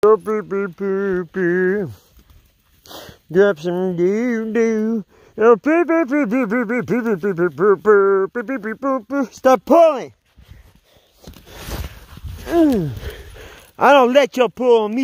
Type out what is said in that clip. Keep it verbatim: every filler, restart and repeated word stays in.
Drop some doo doo. Stop pulling. I don't let you pull me.